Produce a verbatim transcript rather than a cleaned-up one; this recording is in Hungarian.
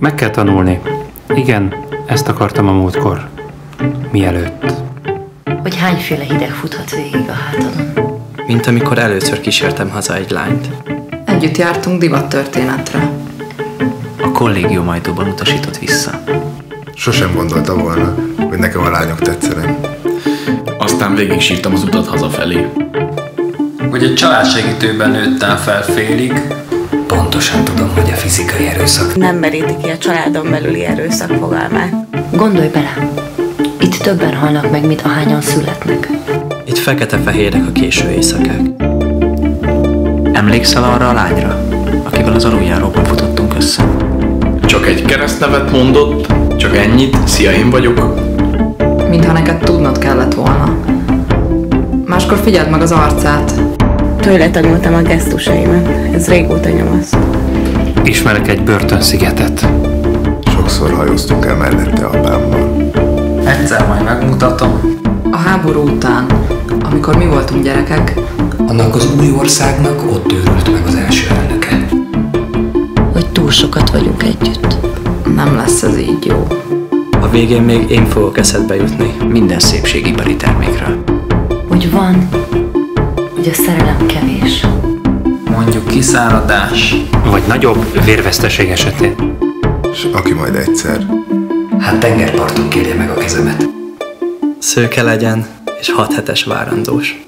Meg kell tanulni. Igen, ezt akartam a múltkor. Mielőtt. Hogy hányféle hideg futhat végig a hátadon. Mint amikor először kísértem haza egy lányt. Együtt jártunk divattörténetre. A kollégium ajtóban utasított vissza. Sosem gondoltam volna, hogy nekem a lányok tetszenek. Aztán végig sírtam az utat hazafelé. Hogy egy családsegítőben nőttem fel félig. Pontosan tudom, hogy a fizikai erőszak nem meríti ki a családon belüli erőszak fogalmát. Gondolj bele, itt többen halnak meg, mint ahányan születnek. Itt fekete-fehérek a késő éjszakák. Emlékszel arra a lányra, akivel az aluljáróban futottunk össze? Csak egy keresztnevet mondott, csak ennyit, szia, én vagyok. Mintha neked tudnod kellett volna. Máskor figyeld meg az arcát. Tőle tanultam a gesztusaimat, ez régóta nyomaszt. Ismerek egy börtönszigetet. Sokszor hajóztunk el mellette apámmal. Egyszer majd megmutatom. A háború után, amikor mi voltunk gyerekek, annak az új országnak ott őrült meg az első elnöke. Hogy túl sokat vagyunk együtt. Nem lesz ez így jó. A végén még én fogok eszedbe jutni minden szépségipari termékről. Hogy van, hogy a szerelem kevés. Mondjuk kiszáradás. Vagy nagyobb vérveszteség esetén. És aki majd egyszer. Hát tengerparton kérje meg a kezemet. Szőke legyen, és hat hetes várandós.